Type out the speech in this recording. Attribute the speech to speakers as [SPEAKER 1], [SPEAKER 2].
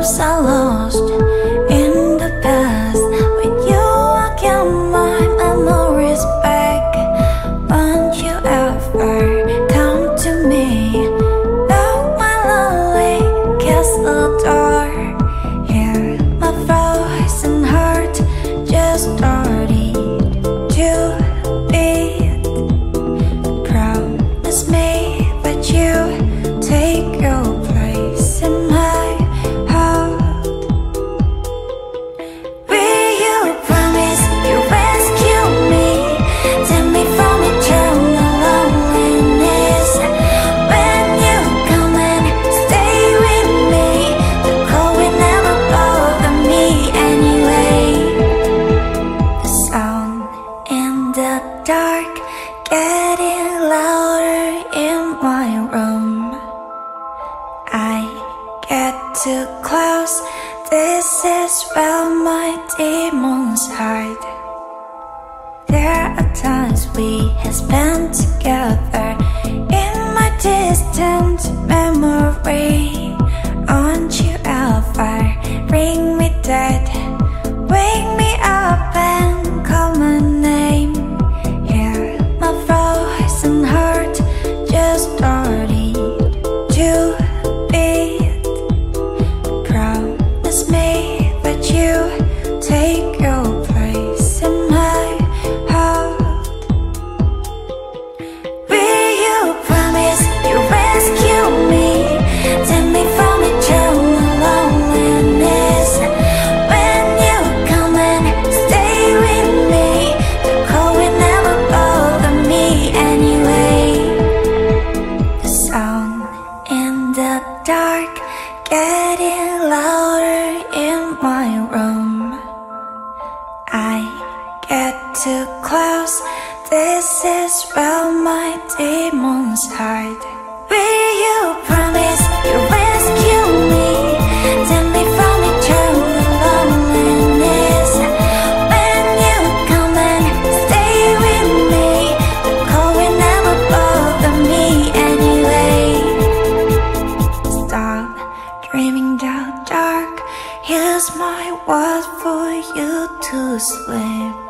[SPEAKER 1] Sometimes I lost in the past. With you I get my memories back. Won't you ever come to me? Knock my lonely castle door. Hear my voice and heart just started to beat. Promise me that you take your place in my heart. Will you promise you rescue me? Take me from eternal loneliness. When you come and stay with me, the cold will never bother me anyway. The sound in the dark getting louder in my room. I get too close. This is where my demons hide. There are times we have spent together in my distant memory. Won't you ever bring me dead? Wake me up and call my name. Hear my voice and heart just started to beat. Promise me that you take your place in my heart. Will you promise you rescue me? Take me from eternal loneliness. When you come and stay with me, the cold will never bother me anyway. The sound in the dark getting louder in my room. I get too close. This is where my demons hide. Will you promise you rescue me? Take me from eternal loneliness. When you come and stay with me, the cold will never bother me anyway. Stop dreaming the dark. Here's my word for you to sleep.